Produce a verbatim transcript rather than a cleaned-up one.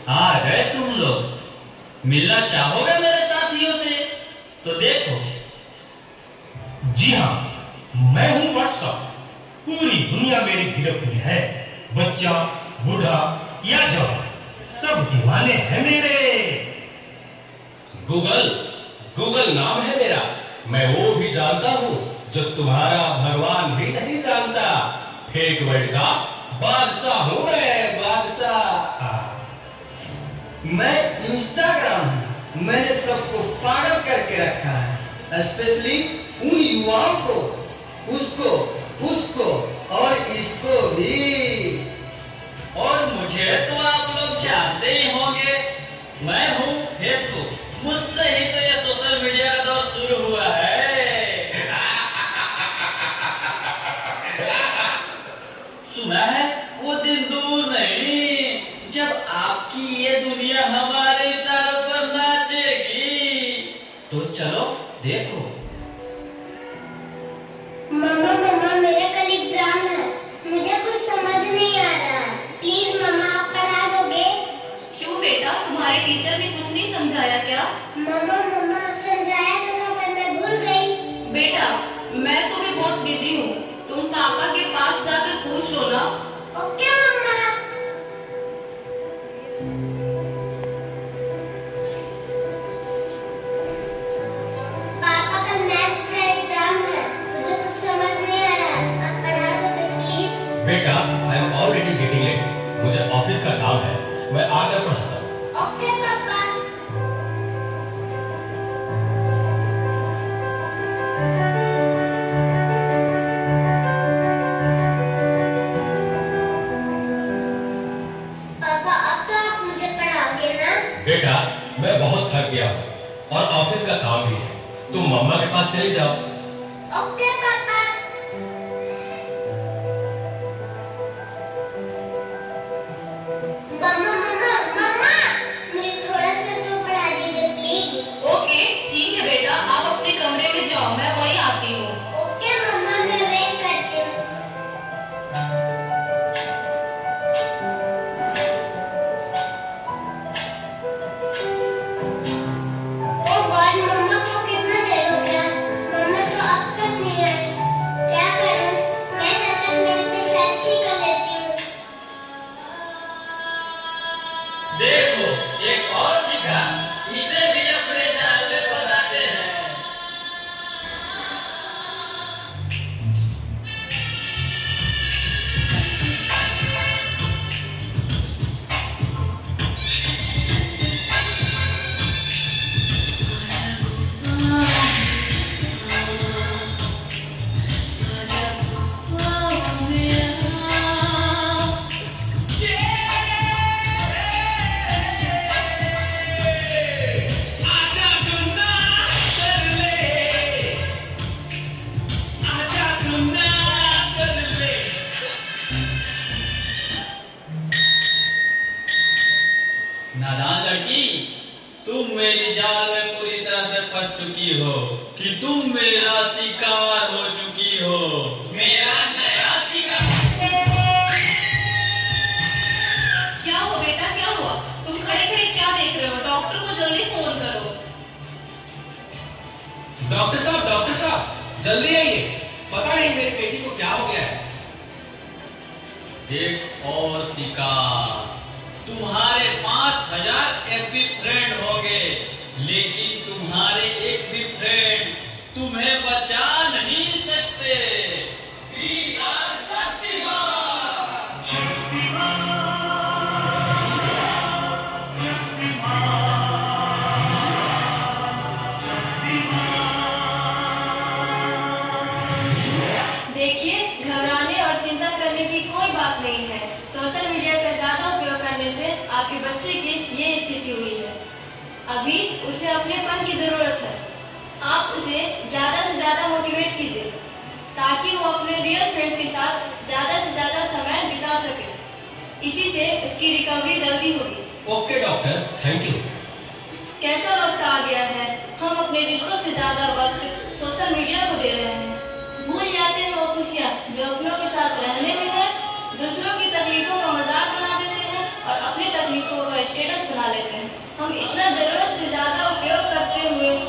आ गए तुम लोग, मिलना चाहोगे मेरे साथियों से? तो देखो। जी हाँ, मैं हूँ व्हाट्सएप। पूरी दुनिया मेरी गिरफ्त में है। बच्चा, बूढ़ा या जवान, सब दीवाने हैं मेरे। गूगल, गूगल नाम है मेरा। मैं वो भी जानता हूँ जो तुम्हारा भगवान भी नहीं जानता। फेक वर्ल्ड का बादशाह हूँ मैं, बादशाह। मैं इंस्टाग्राम हूँ। मैंने सबको पागल करके रखा है, स्पेशली उन युवाओं को, उसको, उसको और इसको भी। और मुझे तो आप लोग जानते ही होंगे, मैं हूँ फेसबुक। मुझसे ही तो ये सोशल मीडिया का दौर शुरू हुआ है। सुना है वो दिन दूर नहीं जब आपकी ये दुनिया हमारे इशारों पर नाचेगी। तो चलो देखो। मम्मा मम्मा मेरा कल एग्जाम है, मुझे कुछ समझ नहीं आ रहा है। प्लीज मम्मा आप पढ़ा दोगे? क्यों बेटा, तुम्हारे टीचर ने कुछ नहीं समझाया क्या? मम्मा मम्मा समझाया तो था पर मैं भूल गई। बेटा मैं तो भी बहुत बिजी हूँ, तुम पापा के पास जाकर पूछ लो ना। ओके मम्मा। पापा कल मैथ्स का एग्जाम है, मुझे कुछ समझ नहीं आ रहा है, आप पढ़ा दोगे प्लीज? बेटा, I am already getting late. मुझे ऑफिस का काम है, मैं आकर पढ़ाता हूँ। ओके पापा। पापा अब तो आप मुझे पढ़ाओगे ना? बेटा, मैं बहुत थक गया हूँ और ऑफिस का काम भी है। तुम मम्मा के पास चली जाओ। ओके पापा। मम्मा मम्मा मम्मा मुझे थोड़ा सा तो पढ़ा दीजिए प्लीज। ओके ठीक है बेटा, आप अपने कमरे में जाओ, मैं वहीं आती हूँ। ओके मम्मा मैं वेट करती हूँ। ओ गॉड, मम्मा को कितना देर हो गया, मम्मा तो अब तक नहीं आई। क्या करूँ? मैं तब तक मेरे पे सर्च ही कर लेती हूँ। देखो एक और सिक्का, इसे भी अपने जाल में फंसाते हैं। नादान लड़की, तुम मेरी जाल में पूरी तरह से फंस चुकी हो कि तुम मेरा शिकार हो चुकी हो। मेरा नया शिकार। क्या हुआ बेटा, क्या हुआ? तुम खड़े खड़े क्या देख रहे हो? डॉक्टर को जल्दी फोन करो। डॉक्टर साहब, डॉक्टर साहब, जल्दी आइए। पता नहीं मेरी बेटी को क्या हो गया है। एक और शिकार। तुम्हारे पांच हजार एफबी फ्रेंड होंगे, लेकिन तुम्हारे एक भी फ्रेंड तुम्हें बचा नहीं सकते। We are देखिए, घबराने और चिंता करने की कोई बात नहीं है। सोशल मीडिया का ज्यादा उपयोग करने से आपके बच्चे की ये स्थिति हुई है। अभी उसे अपनेपन की जरूरत है। आप उसे ज्यादा से ज्यादा मोटिवेट कीजिए ताकि वो अपने रियल फ्रेंड्स के साथ ज्यादा से ज्यादा समय बिता सके। इसी से उसकी रिकवरी जल्दी होगी। Okay doctor, thank you. कैसा वक्त आ गया है, हम अपने रिश्तों से ज्यादा वक्त सोशल मीडिया को दे रहे हैं। भूल जाते हैं वो खुशियाँ जो अपनों के साथ रहने में है, दूसरों की तकलीफों का मजाक बना देते हैं और अपनी तकलीफों को स्टेटस बना लेते हैं। हम इतना जरूरत से ज्यादा उपयोग करते हुए